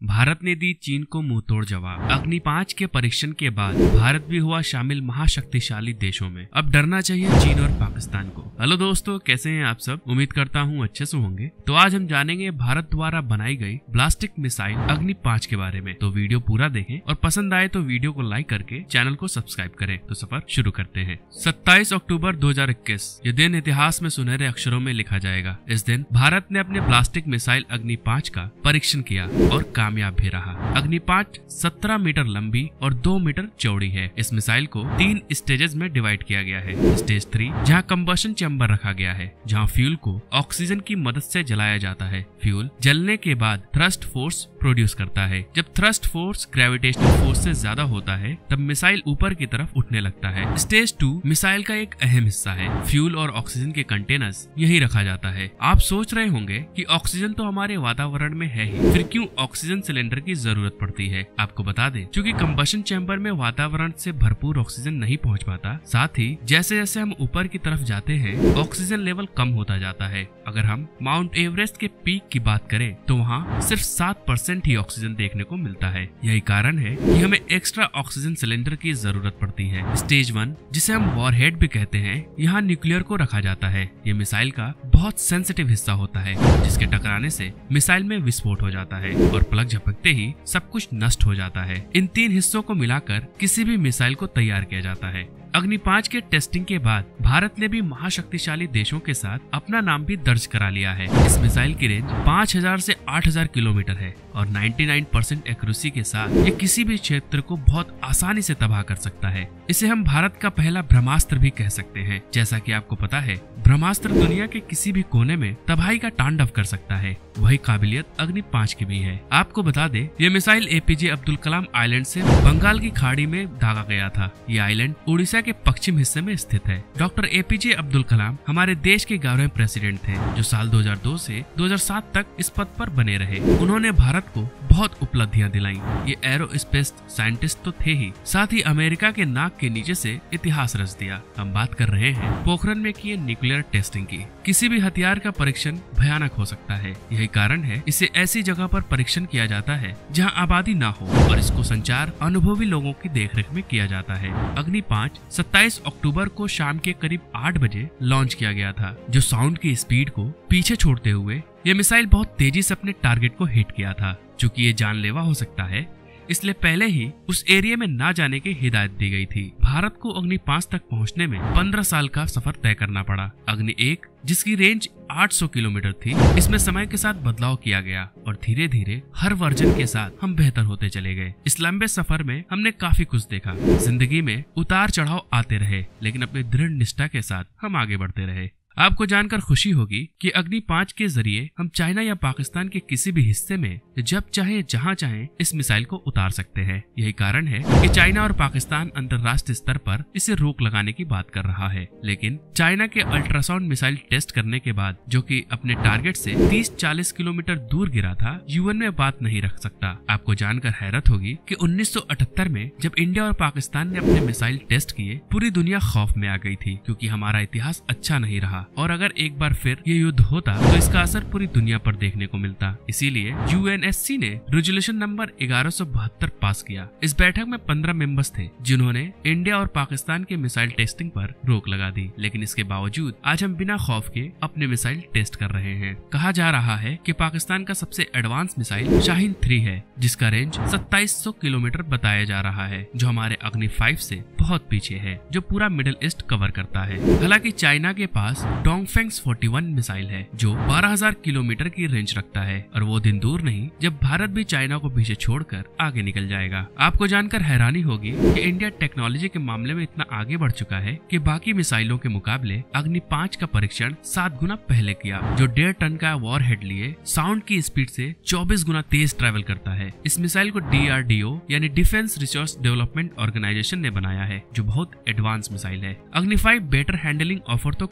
भारत ने दी चीन को मुंहतोड़ जवाब। अग्नि 5 के परीक्षण के बाद भारत भी हुआ शामिल महाशक्तिशाली देशों में। अब डरना चाहिए चीन और पाकिस्तान को। हेलो दोस्तों, कैसे हैं आप सब? उम्मीद करता हूँ अच्छे से होंगे। तो आज हम जानेंगे भारत द्वारा बनाई गई ब्लास्टिक मिसाइल अग्नि 5 के बारे में। तो वीडियो पूरा देखें और पसंद आए तो वीडियो को लाइक करके चैनल को सब्सक्राइब करें। तो सफर शुरू करते हैं। 27 अक्टूबर 2021 ये दिन इतिहास में सुनहरे अक्षरों में लिखा जाएगा। इस दिन भारत ने अपने ब्लास्टिक मिसाइल अग्नि 5 का परीक्षण किया और कामयाब भी रहा। अग्नि 5 17 मीटर लंबी और 2 मीटर चौड़ी है। इस मिसाइल को 3 स्टेजेस में डिवाइड किया गया है। स्टेज 3 जहां कंबशन चैम्बर रखा गया है, जहां फ्यूल को ऑक्सीजन की मदद से जलाया जाता है। फ्यूल जलने के बाद थ्रस्ट फोर्स प्रोड्यूस करता है। जब थ्रस्ट फोर्स ग्रेविटेशनल फोर्स से ज्यादा होता है तब मिसाइल ऊपर की तरफ उठने लगता है। स्टेज 2 मिसाइल का एक अहम हिस्सा है। फ्यूल और ऑक्सीजन के कंटेनर्स यही रखा जाता है। आप सोच रहे होंगे कि ऑक्सीजन तो हमारे वातावरण में है ही, फिर क्यों ऑक्सीजन सिलेंडर की जरूरत पड़ती है? आपको बता दें, क्योंकि कंबशन चैम्बर में वातावरण से भरपूर ऑक्सीजन नहीं पहुंच पाता। साथ ही जैसे जैसे हम ऊपर की तरफ जाते हैं ऑक्सीजन लेवल कम होता जाता है। अगर हम माउंट एवरेस्ट के पीक की बात करें तो वहाँ सिर्फ 7% ही ऑक्सीजन देखने को मिलता है। यही कारण है कि हमें एक्स्ट्रा ऑक्सीजन सिलेंडर की जरूरत पड़ती है। स्टेज 1 जिसे हम वॉरहेड भी कहते हैं, यहाँ न्यूक्लियर को रखा जाता है। ये मिसाइल का बहुत सेंसिटिव हिस्सा होता है, जिसके टकराने से मिसाइल में विस्फोट हो जाता है और प्लग झपकते ही सब कुछ नष्ट हो जाता है। इन 3 हिस्सों को मिलाकर किसी भी मिसाइल को तैयार किया जाता है। अग्नि 5 के टेस्टिंग के बाद भारत ने भी महाशक्तिशाली देशों के साथ अपना नाम भी दर्ज करा लिया है। इस मिसाइल की रेंज 5000 से 8000 किलोमीटर है और 99% एक्यूरेसी के साथ ये किसी भी क्षेत्र को बहुत आसानी से तबाह कर सकता है। इसे हम भारत का पहला ब्रह्मास्त्र भी कह सकते हैं। जैसा कि आपको पता है, ब्रह्मास्त्र दुनिया के किसी भी कोने में तबाही का तांडव कर सकता है। वही काबिलियत अग्नि 5 की भी है। आपको बता दे, ये missile APJ Abdul Kalam island से बंगाल की खाड़ी में दागा गया था। ये आइलैंड उड़ीसा के पश्चिम हिस्से में स्थित है। डॉक्टर एपीजे अब्दुल कलाम हमारे देश के 11वें प्रेसिडेंट थे, जो साल 2002 से 2007 तक इस पद पर बने रहे। उन्होंने भारत को बहुत उपलब्धियां दिलाई। ये एरोस्पेस साइंटिस्ट तो थे ही, साथ ही अमेरिका के नाक के नीचे से इतिहास रच दिया। हम बात कर रहे हैं पोखरण में किए न्यूक्लियर टेस्टिंग की। किसी भी हथियार का परीक्षण भयानक हो सकता है। यही कारण है इसे ऐसी जगह पर परीक्षण किया जाता है जहां आबादी ना हो और इसको संचार अनुभवी लोगों की देखरेख में किया जाता है। अग्नि 5 27 अक्टूबर को शाम के करीब 8 बजे लॉन्च किया गया था, जो साउंड की स्पीड को पीछे छोड़ते हुए ये मिसाइल बहुत तेजी से अपने टारगेट को हिट किया था। चूंकि ये जानलेवा हो सकता है, इसलिए पहले ही उस एरिया में ना जाने की हिदायत दी गई थी। भारत को अग्नि 5 तक पहुंचने में 15 साल का सफर तय करना पड़ा। अग्नि 1 जिसकी रेंज 800 किलोमीटर थी, इसमें समय के साथ बदलाव किया गया और धीरे धीरे हर वर्जन के साथ हम बेहतर होते चले गए। इस लंबे सफर में हमने काफी कुछ देखा। जिंदगी में उतार चढ़ाव आते रहे, लेकिन अपनी दृढ़ निष्ठा के साथ हम आगे बढ़ते रहे। आपको जानकर खुशी होगी कि अग्नि 5 के जरिए हम चाइना या पाकिस्तान के किसी भी हिस्से में जब चाहे जहां चाहे इस मिसाइल को उतार सकते हैं। यही कारण है कि चाइना और पाकिस्तान अंतर्राष्ट्रीय स्तर पर इसे रोक लगाने की बात कर रहा है। लेकिन चाइना के अल्ट्रासाउंड मिसाइल टेस्ट करने के बाद, जो कि अपने टारगेट से 30-40 किलोमीटर दूर गिरा था, यूएन में बात नहीं रख सकता। आपको जानकर हैरत होगी कि 1978 में जब इंडिया और पाकिस्तान ने अपने मिसाइल टेस्ट किए, पूरी दुनिया खौफ में आ गई थी, क्योंकि हमारा इतिहास अच्छा नहीं रहा और अगर एक बार फिर ये युद्ध होता तो इसका असर पूरी दुनिया पर देखने को मिलता। इसीलिए यूएनएससी ने रेजोल्यूशन नंबर 1172 पास किया। इस बैठक में 15 मेंबर्स थे, जिन्होंने इंडिया और पाकिस्तान के मिसाइल टेस्टिंग पर रोक लगा दी। लेकिन इसके बावजूद आज हम बिना खौफ के अपने मिसाइल टेस्ट कर रहे हैं। कहा जा रहा है कि पाकिस्तान का सबसे एडवांस मिसाइल शाहीन 3 है, जिसका रेंज 2700 किलोमीटर बताया जा रहा है, जो हमारे अग्नि 5 से बहुत पीछे है, जो पूरा मिडिल ईस्ट कवर करता है। हालांकि चाइना के पास डोंगफेंग 41 मिसाइल है, जो 12000 किलोमीटर की रेंज रखता है और वो दिन दूर नहीं जब भारत भी चाइना को पीछे छोड़कर आगे निकल जाएगा। आपको जानकर हैरानी होगी कि इंडिया टेक्नोलॉजी के मामले में इतना आगे बढ़ चुका है कि बाकी मिसाइलों के मुकाबले अग्नि 5 का परीक्षण 7 गुना पहले किया, जो 1.5 टन का वॉरहेड लिए साउंड की स्पीड से 24 गुना तेज ट्रैवल करता है। इस मिसाइल को DRDO यानी डिफेंस रिसर्च डेवलपमेंट ऑर्गेनाइजेशन ने बनाया है, जो बहुत एडवांस मिसाइल है। अग्नि 5 बेटर हैंडलिंग ऑफर तो करता ही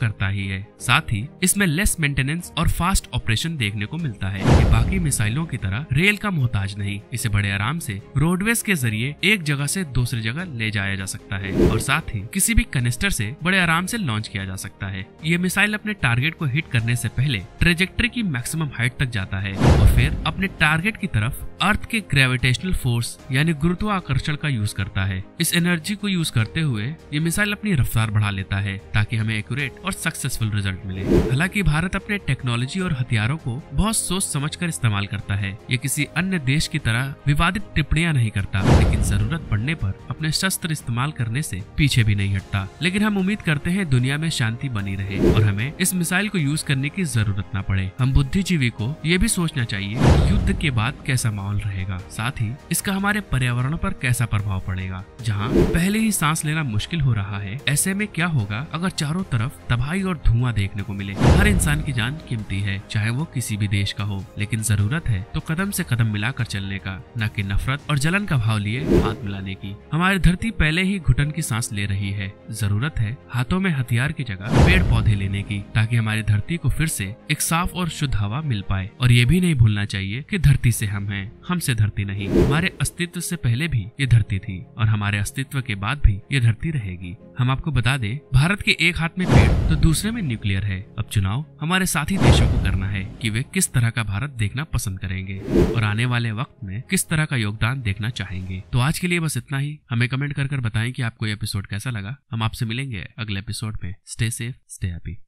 है। साथ ही इसमें लेस मेंटेनेंस और फास्ट ऑपरेशन देखने को मिलता है। ये बाकी मिसाइलों की तरह रेल का मोहताज नहीं, इसे बड़े आराम से रोडवेज के जरिए एक जगह से दूसरी जगह ले जाया जा सकता है और साथ ही किसी भी कनिस्टर से बड़े आराम से लॉन्च किया जा सकता है। ये मिसाइल अपने टारगेट को हिट करने से पहले ट्रेजेक्टरी की मैक्सिमम हाइट तक जाता है और फिर अपने टारगेट की तरफ अर्थ के ग्रेविटेशनल फोर्स यानी गुरुत्वाकर्षण का यूज करता है। इस एनर्जी को यूज करते हुए ये मिसाइल अपनी रफ्तार बढ़ा लेता है ताकि हमें एक्यूरेट और सक्सेसफुल रिजल्ट मिले। हालांकि भारत अपने टेक्नोलॉजी और हथियारों को बहुत सोच समझकर इस्तेमाल करता है। ये किसी अन्य देश की तरह विवादित टिप्पणियां नहीं करता, लेकिन जरूरत पड़ने पर अपने शस्त्र इस्तेमाल करने से पीछे भी नहीं हटता। लेकिन हम उम्मीद करते हैं दुनिया में शांति बनी रहे और हमें इस मिसाइल को यूज करने की जरूरत न पड़े। हम बुद्धिजीवी को ये भी सोचना चाहिए कि युद्ध के बाद कैसा माहौल रहेगा, साथ ही इसका हमारे पर्यावरण पर कैसा प्रभाव पड़ेगा। जहाँ पहले ही सांस लेना मुश्किल हो रहा है, ऐसे में क्या होगा अगर चारों तरफ तबाही और धुआं देखने को मिले। हर इंसान की जान कीमती है, चाहे वो किसी भी देश का हो, लेकिन जरूरत है तो कदम से कदम मिलाकर चलने का, न कि नफरत और जलन का भाव लिए हाथ मिलाने की। हमारी धरती पहले ही घुटन की सांस ले रही है, जरूरत है हाथों में हथियार की जगह पेड़ पौधे लेने की, ताकि हमारी धरती को फिर से एक साफ और शुद्ध हवा मिल पाए। और ये भी नहीं भूलना चाहिए कि धरती से हम हैं, हमसे धरती नहीं। हमारे अस्तित्व से पहले भी ये धरती थी और हमारे अस्तित्व के बाद भी ये धरती रहेगी। हम आपको बता दें, भारत के एक हाथ में पेड़ तो दूसरे में न्यूक्लियर है। अब चुनाव हमारे साथी देशों को करना है कि वे किस तरह का भारत देखना पसंद करेंगे और आने वाले वक्त में किस तरह का योगदान देखना चाहेंगे। तो आज के लिए बस इतना ही। हमें कमेंट कर बताएं कि आपको ये एपिसोड कैसा लगा। हम आपसे मिलेंगे अगले एपिसोड में। Stay safe, stay happy.